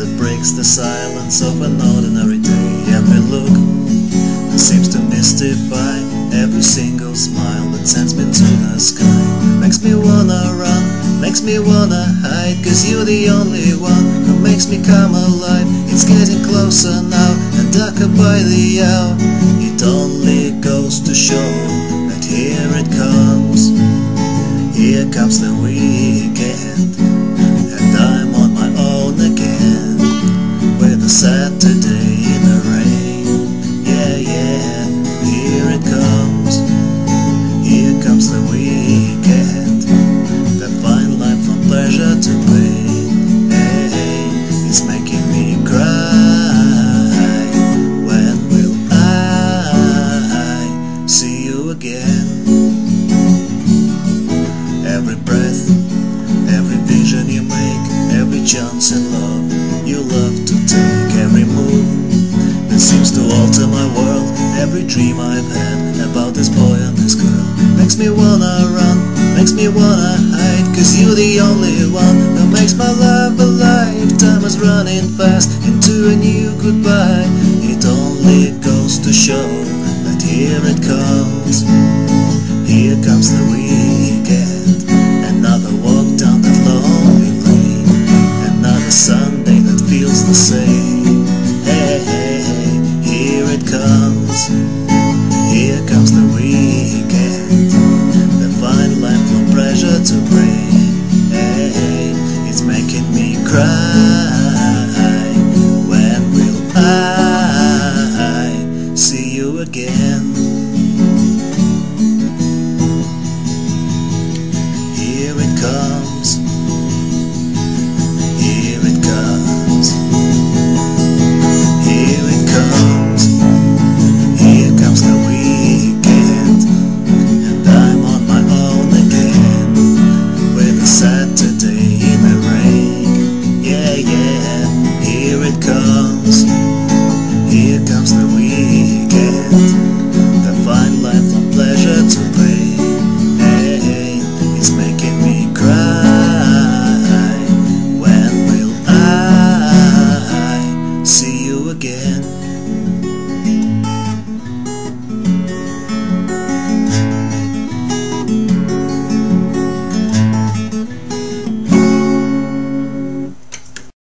that breaks the silence of an ordinary day. Every look that seems to mystify, every single smile that sends me to the sky, makes me wanna run, makes me wanna hide, 'cause you're the only one who makes me come alive. It's getting closer now and darker by the hour. It only goes to show that here it comes. Here comes the weekend, and I'm on my own again, with a Saturday in the rain. Yeah, yeah, here it comes. Here comes the weekend, that fine line from pleasure to pain. Hey, hey, it's making me cry. When will I see you again? Every breath, every vision you make, every chance in love you love to take, every move that seems to alter my world, every dream I've had about this boy and this girl, makes me wanna run, makes me wanna hide, 'cause you're the only one who makes my love alive. Time is running fast into a new goodbye. It only goes to show that here it comes. Here comes the weekend, another walk down that lonely lane, another Sunday that feels the same. Hey, hey, hey, here it comes. Here comes the weekend, the fine line from pleasure to pain. Hey, hey, it's making me cry. When will I see you again? Here it comes. Here it comes. Here it comes. Here comes the weekend, and I'm on my own again, with a Saturday in the rain. Yeah, yeah, here it comes.